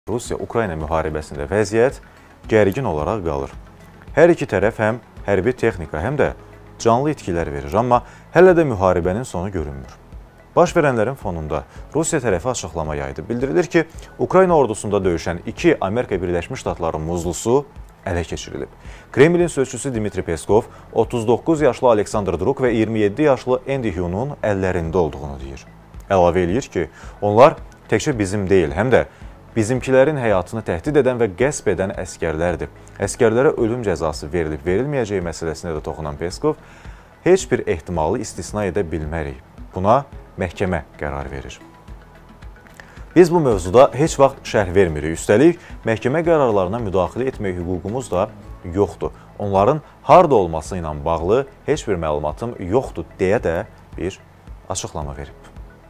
Rusiya-Ukrayna müharibəsində vəziyyət gərgin olaraq qalır. Hər iki tərəf həm hərbi texnika, həm də canlı itkilər verir, amma hələ də müharibənin sonu görünmür. Baş verənlərin fonunda Rusiya tərəfi açıqlama yaydı. Bildirilir ki, Ukrayna ordusunda döyüşən iki Amerika Birləşmiş Ştatları muzlusu ələ keçirilib. Kremlin sözçüsü Dmitri Peskov 39 yaşlı Aleksandr Druk və 27 yaşlı Andy Hugh'un əllərində olduğunu deyir. Əlavə eləyir ki, onlar təkcə bizim deyil, həm də bizimkilərin həyatını təhdid edən və qəsb edən əskərlərdir. Əskərlərə ölüm cəzası verilib-verilməyəcəyi məsələsinə də toxunan Peskov heç bir ehtimalı istisna edə bilmərik. Buna məhkəmə qərar verir. Biz bu mövzuda heç vaxt şərh vermirik. Üstəlik, məhkəmə qərarlarına müdaxilə etmək hüququmuz da yoxdur. Onların harda olması ilə bağlı heç bir məlumatım yoxdur deyə də bir açıqlama verib.